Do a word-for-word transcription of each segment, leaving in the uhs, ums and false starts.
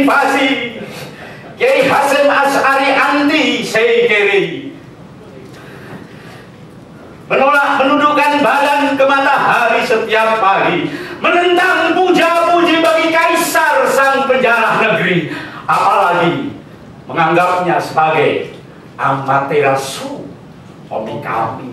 invasi. Kiai Hasyim Asy'ari anti Seikeri, menolak menundukkan badan ke matahari setiap pagi, menentang puja-puji bagi kaisar sang penjara negeri, apalagi menganggapnya sebagai Amaterasu hobi kami.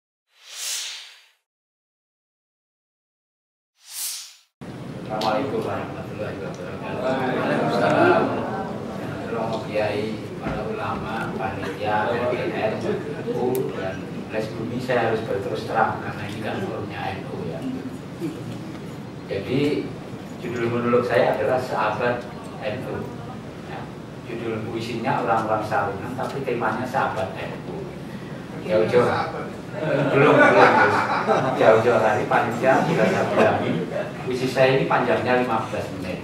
Assalamualaikum warahmatullahi wabarakatuh. Kiai, para ulama, panitia, N U dan Les Bumi, saya harus berterus terang karena ini kan forumnya N U ya. Jadi judul monolog saya adalah Sahabat N U. Ya, judul puisinya Orang-orang Sarungan, tapi temanya Sahabat N U. Jauh-jauh belum belum jauh-jauh hari panitia sudah saya bilangin puisi saya ini panjangnya lima belas menit.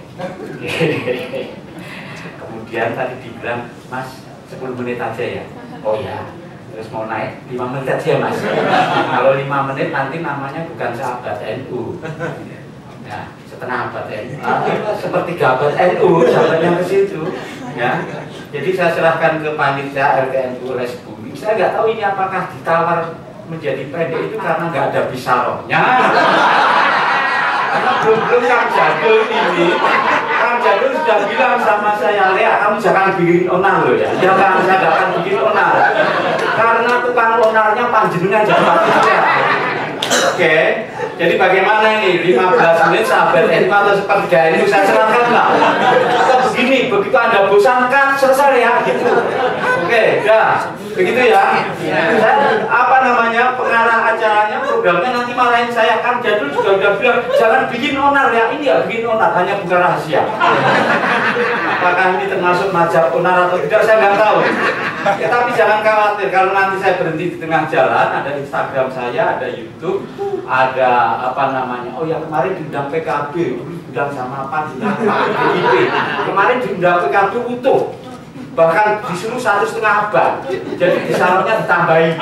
Kemudian tadi dibilang, Mas sepuluh menit aja ya. Oh ya, terus mau naik lima menit aja Mas. Kalau lima menit nanti namanya bukan Sahabat N U. Ya, setengah abad N U. Ah, sepertiga abad N U, sahabatnya ke situ. Ya. Jadi saya serahkan ke panitia L K N U Les Bumi. Saya nggak tahu ini apakah ditawar menjadi pendek itu karena nggak ada bisarohnya. Karena belum-belum Kang Jadul ini, Kang Jadul sudah bilang sama saya, Lea, kamu jangan bikin onar loh ya. Ya kan, saya nggak akan bikin onar. Karena tukang onarnya panjenengan jangan saya. Oke, jadi bagaimana ini? lima belas menit Sahabat N U atau sepertiga N U saya serahkan lah. Atau begini, begitu Anda bosan kan selesai ya gitu. Oke, dah. Begitu ya. Saya apa namanya pengarah acaranya, programnya nanti marahin saya. Kan Jadul juga udah bilang jangan bikin onar ya. Ini ya bikin onar, hanya bukan rahasia. Apakah ini termasuk mazhab onar atau tidak saya nggak tahu. Ya, tapi jangan khawatir kalau nanti saya berhenti di tengah jalan, ada Instagram saya, ada YouTube, ada apa namanya. Oh ya, kemarin diundang P K B, diundang sama apa? Diundang P D I P. Kemarin diundang P K B utuh. Bahkan disuruh satu setengah abad, jadi disalonnya ditambahin.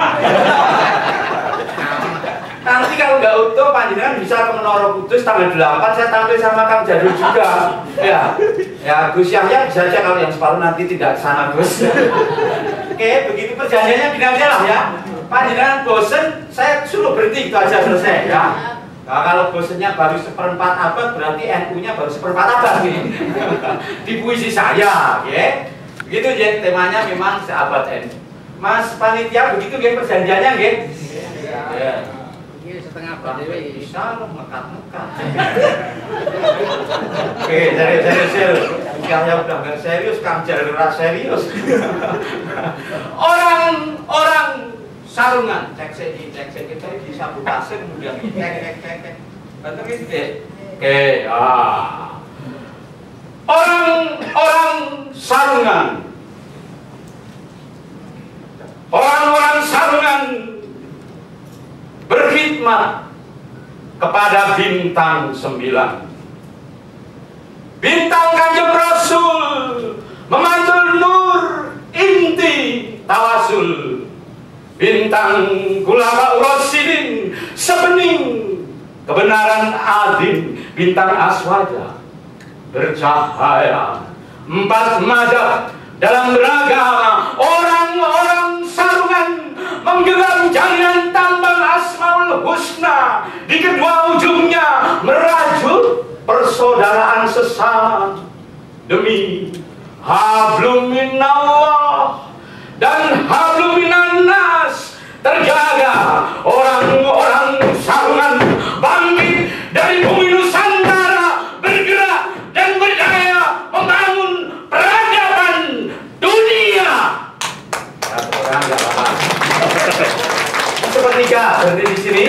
Nanti kalau nggak utuh, panjenengan bisa ke Menara Kudus tanggal delapan, saya tampil sama Kang Jadul juga. Ya, ya Gus Yahya bisa aja kalau yang separuh nanti tidak sana Gus. Oke, begitu perjanjiannya gini aja lah ya. Panjenengan bosen, saya suruh berhenti, itu aja selesai ya. Nah, kalau bosennya baru seperempat abad, berarti N U-nya baru seperempat abad nih. Di puisi saya, ya. Begitu jadi temanya memang Sahabat N U. Mas panitia begitu ya perjanjiannya nggih? Iya. Iya setengah abad dewe bisa mekat-mekat. Oke, jadi serius serius. Kayaknya udah nggak serius, Kang Jadul serius. Orang-orang sarungan, cek segi, cek segi tadi disabotase kemudian cek cek cek cek. Betul gitu. Oke, ah. Orang-orang sarungan, orang-orang sarungan berkhidmat kepada bintang sembilan. Bintang Kanjeng Rasul memantul nur inti tawasul. Bintang Khulafaur Rasyidin sebening kebenaran adim. Bintang Aswaja bercahaya empat madzhab dalam beragama. Orang-orang sarungan menggenggam jaringan tambang Asmaul Husna, di kedua ujungnya merajut persaudaraan sesama demi hablum minallah dan hablum minannas. Terjaga orang-orang sarungan bangkit dari bumi Nusantara, bergerak dan berdaya membangun peradaban dunia. Satu orang nggak apa-apa. Sepertiga berhenti di sini.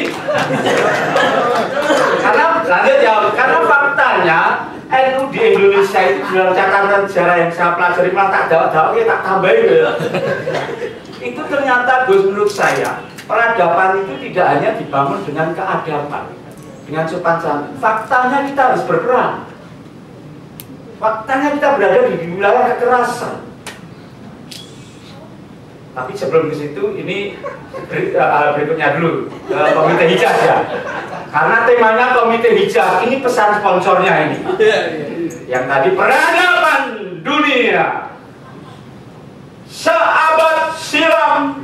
Karena lanjut ya, karena faktanya N U di Indonesia itu dalam catatan sejarah yang saya pelajari, malah tak jawab-jawab, ya tak tambahin ya. Itu ternyata Gus, menurut saya peradaban itu tidak hanya dibangun dengan keadaban, dengan sopan santun. Faktanya kita harus berperan. Faktanya kita berada di wilayah kekerasan. Tapi sebelum ke situ, ini berikutnya dulu Komite Hijaz ya. Karena temanya Komite Hijaz, ini pesan sponsornya ini. Yang tadi peradaban dunia. Seabad silam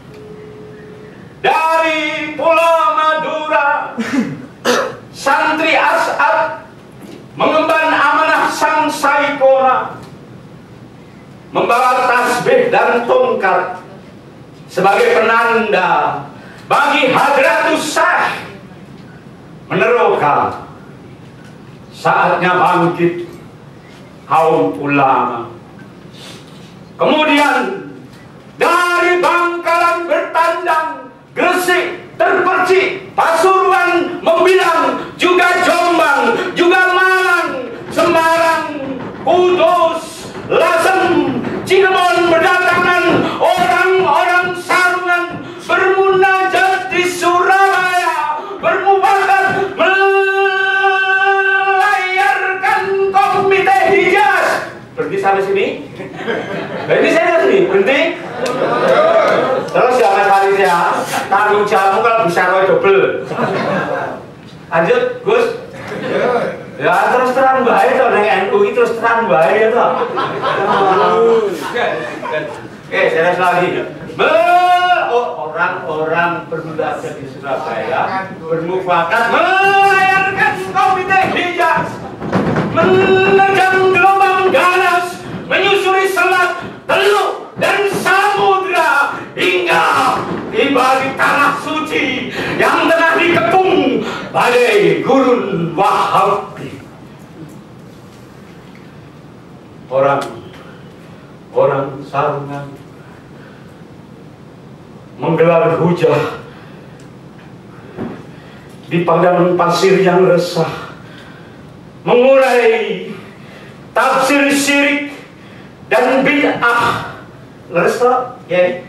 dari Pulau Madura, santri As'ad mengemban amanah sang Saikora, membawa tasbih dan tongkat sebagai penanda bagi Hadratus Syekh, meneroka saatnya bangkit kaum ulama. Kemudian dari Bangkalan bertandang, Gresik, terpercik, Pasuruan, Membilang, juga Jombang, juga Malang, Semarang, Kudus, Lasem, Cirebon berdatangan orang-orang sarungan bermunajat di Surabaya, bermufakat melayarkan komite Hijaz. Berhenti sampai sini? Berhenti serius nih, berhenti. Terus jangan kali ya, tanggung jawabmu kalau bisa roy double. Lanjut, Gus. Ya terus terang bahaya tuh dengan N U I, terus terang bahaya tuh. Oke, serius lagi. Orang-orang bermunajat di Surabaya bermufakat melayarkan komite Hijaz, menerjang gelombang ganas, menyusuri selat, teluk, dan samudra hingga tiba di tanah suci yang tengah dikepung badai gurun Wahabi. Orang orang sarungan menggelar hujah di padang pasir yang resah, mengurai tafsir syirik dan bid'ah. Leres toh, ya.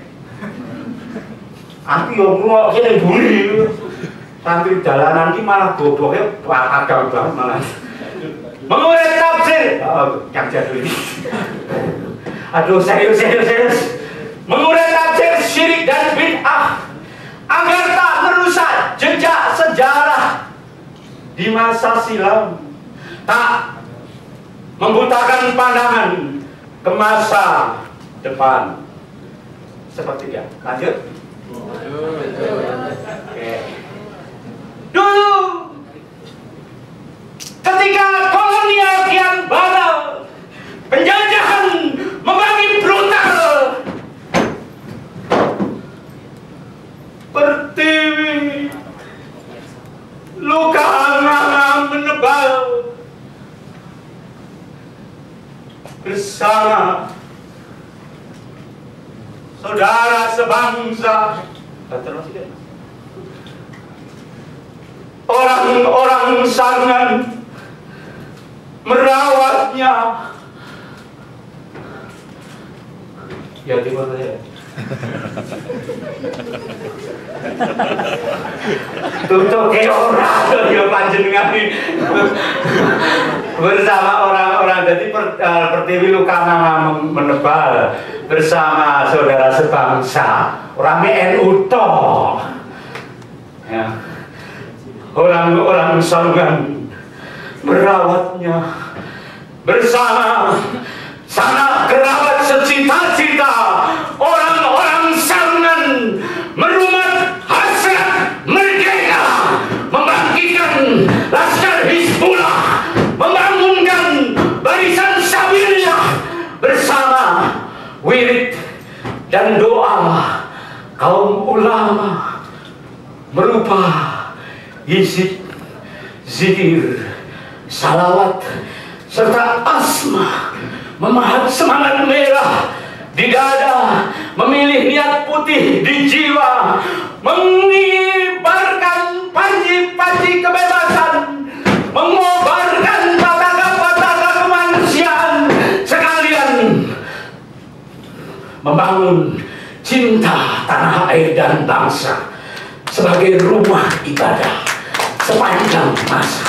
Aku yo ngrungok kene mburi. Santri jalanan ki malah boboknya agak banget malah. Mengurai tafsir, oh, yang jadul ini. Aduh, serius, serius, serius. Mengurai tafsir syirik dan bid'ah agar tak merusak jejak sejarah di masa silam, tak membutakan pandangan ke masa depan. Seperti dia. Lanjut. Oke. Dulu ketika kolonial kian batal, penjajahan membagi brutal, Pertiwi luka nganga menebal bersama saudara sebangsa, orang-orang sarungan merawatnya. Ya timur saya. Tutup ke orang ya panjenengan ini bersama orang-orang. Jadi per, uh, Pertiwi luka menebal bersama saudara sebangsa, orang N U toh ya. Orang-orang sarungan merawatnya bersama sanak kerabat secita-cita. Orang-orang sarungan merumat hasrat merdeka, membangkitkan laskar Hizbullah, membangunkan barisan Sabilillah bersama wirid dan doa kaum ulama berupa hizib, zikir, salawat, serta asma, memahat semangat merah di dada, memilih niat putih di jiwa, mengibarkan panji-panji kebebasan, mengobarkan pataha-pataha kemanusiaan, sekalian membangun cinta tanah air dan bangsa sebagai rumah ibadah sepanjang masa.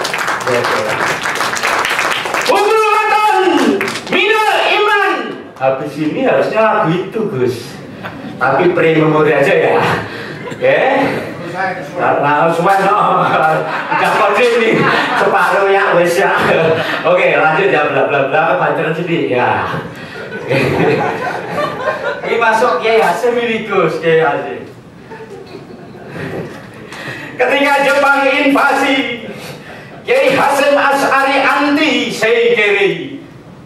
Habis ini harusnya lagu itu, Gus. Tapi pre-memori aja ya. Oke. Nah, semua no, udah kode nih, separuh ya, wes ya. Oke, lanjut ya, bla bla bla, kepanceran sedih ya. Ini masuk Kiai Hasyim Milikus, Kiai Hasyim. Ketika Jepang invasi, Kiai Hasyim Asy'ari anti Seikeri,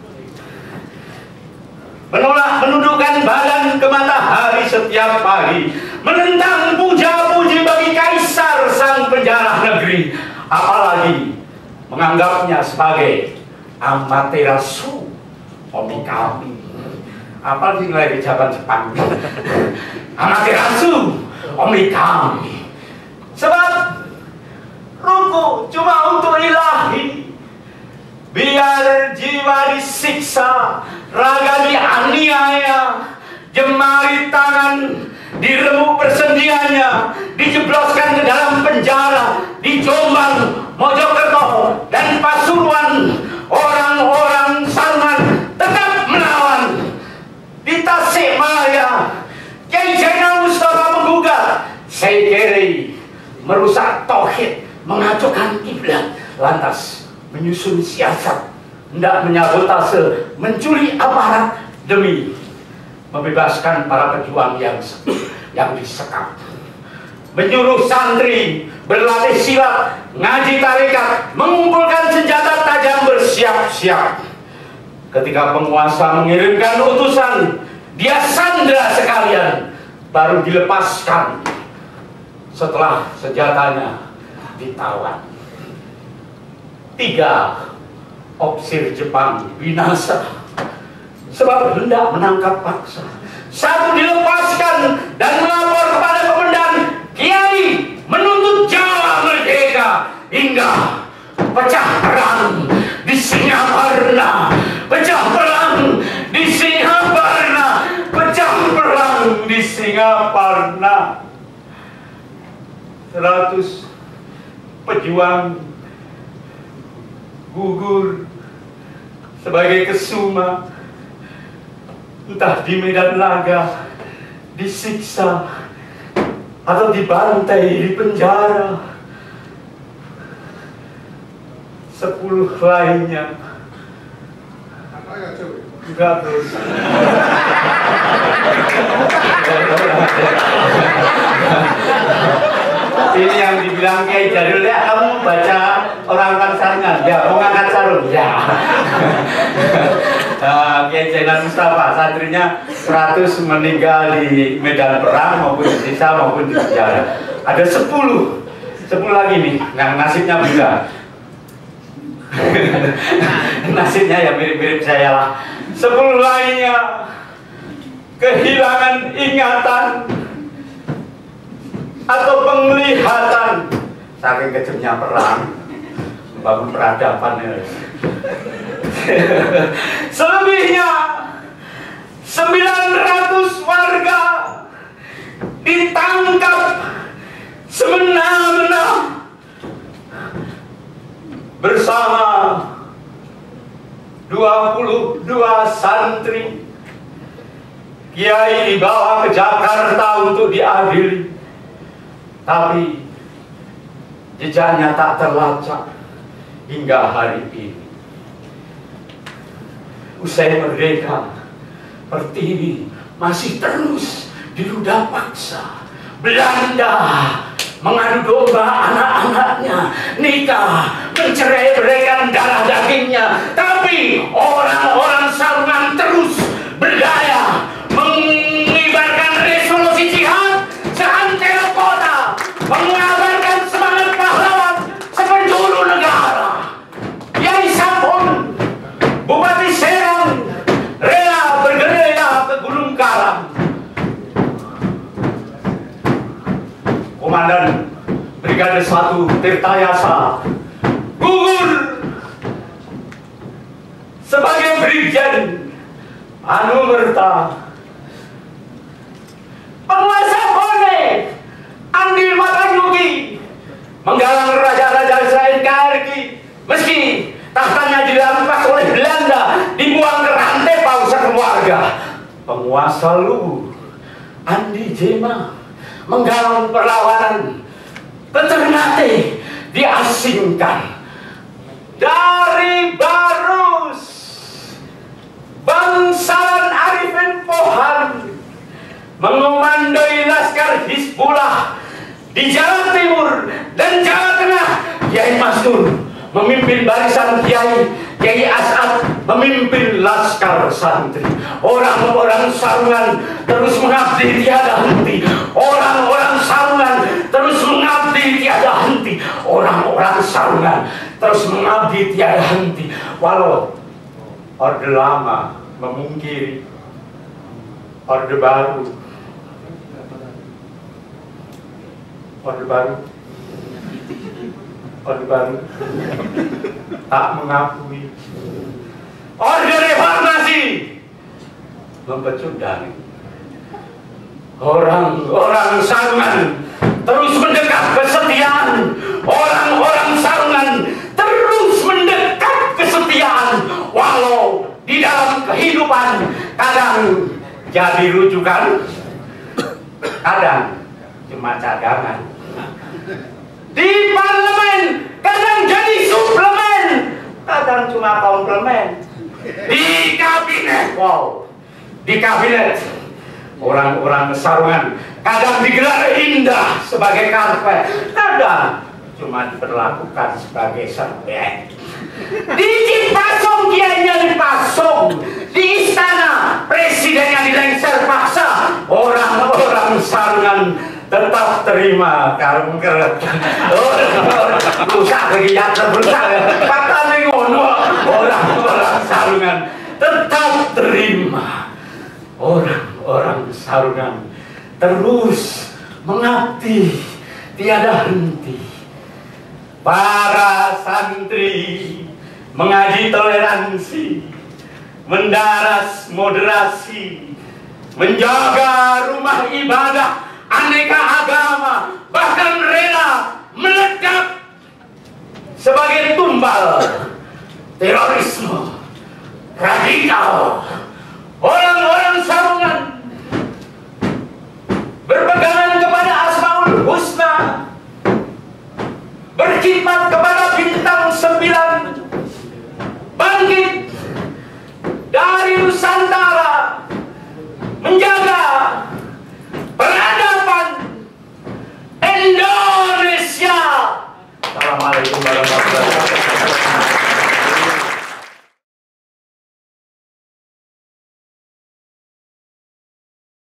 menolak menundukkan badan ke matahari setiap pagi, menentang puja-puji bagi kaisar sang penjara negeri, apalagi menganggapnya sebagai Amaterasu Omikami. Apalagi nilai di zaman Jepang, Amaterasu Omikami. Sebab ruku cuma untuk ilahi, biar jiwa disiksa, raga dianiaya, jemari tangan diremuk persendiannya, dijebloskan ke dalam penjara di Jombang, Mojokerto, dan Pasuruan. Orang-orang Salman tetap melawan. Di Tasikmalaya, Kiai Zainal Mustafa menggugat Seikeri merusak tauhid, mengacaukan kiblat, lantas menyusun siasat hendak menyabotase, menculik aparat demi membebaskan para pejuang yang yang disekap, menyuruh santri berlatih silat, ngaji tarekat, mengumpulkan senjata tajam bersiap-siap. Ketika penguasa mengirimkan utusan, dia sandra sekalian, baru dilepaskan setelah senjatanya ditawan. Tiga ofisir Jepang binasa sebab hendak menangkap paksa. Satu dilepaskan dan melapor kepada komandan, Kiai menuntut Jawa merdeka, hingga pecah perang di Singaparna, pecah perang di Singaparna, pecah perang di Singaparna. Seratus pejuang gugur sebagai kesuma, entah di medan laga, disiksa, atau dibantai di penjara. Sepuluh lainnya enggak terus. Ini yang dibilang Kiai Jadul, ya kamu baca orang-orang saringan, ya mau ngangkat sarung, ya. Nah, Kiai Zainal Mustafa, santrinya seratus meninggal di medan perang maupun di desa maupun di penjara. Ada sepuluh, sepuluh lagi nih, yang nasibnya beda. Nasibnya ya mirip-mirip saya lah. Sepuluh lainnya kehilangan ingatan atau penglihatan saking kejamnya perang, membangun peradaban ya. Selebihnya sembilan ratus warga ditangkap semena-mena bersama dua puluh dua santri. Kiai dibawa ke Jakarta untuk diadili, tapi jejaknya tak terlacak hingga hari ini. Usai merdeka, Pertiwi masih terus diludah paksa. Belanda mengadu domba anak-anaknya, nikah, mencerai-beraikan darah dagingnya. Tapi orang-orang Salman terus berdaya, mengibarkan resolusi jihad seantero kota, mengabarkan semangat pahlawan sepenjuru negara. Kiai Sampun, Bupati Serang, rela bergerilya ke Gunung Karam. Komandan Brigade satu Tirtayasa gugur sebagai Brigjen Anumerta. Penguasa Bone Andi Matayuki menggalang raja-raja Israel K R G, meski tahtanya dirampas oleh Belanda, dibuang ke rantai pausa keluarga. Penguasa Luwu Andi Jema menggalang perlawanan Ternate diasingkan. Dari Barus, Bangsawan Arifin Pohan mengomandoi laskar Hizbullah di Jawa Timur dan Jawa Tengah. Kiai Mastur memimpin barisan Kiai Kiai As'ad memimpin laskar santri. Orang-orang sarungan terus mengabdi tiada henti. Orang-orang sarungan terus mengabdi tiada henti. Orang-orang sarungan terus mengabdi tiada henti. Walau Orde Lama memungkiri, Orde Baru Orde Baru Orde Baru tak mengakui. Orde Reformasi mempecundang. Orang-orang sarungan terus mendekat kesetiaan. Orang-orang sarungan terus mendekat kesetiaan. Walau di dalam kehidupan kadang jadi rujukan, kadang cuma cadangan. Di parlemen kadang jadi suplemen, kadang cuma komplemen. Di kabinet, wow, di kabinet orang-orang sarungan kadang digelar indah sebagai karpet, kadang cuma diperlakukan sebagai serbet. Di Cipasung kiainya dipasung, di istana presidennya dilengser paksa. Orang-orang sarungan tetap terima karung keret. Rusak lagi jatuh berusaha. Katanya ngono. Orang-orang sarungan tetap terima. Orang-orang sarungan terus mengabdi tiada henti. Para santri mengaji toleransi, mendaras moderasi, menjaga rumah ibadah aneka agama, bahkan rela meledak sebagai tumbal terorisme radikal. Orang-orang sarungan berpegangan kepada Asmaul Husna, berkhidmat kepada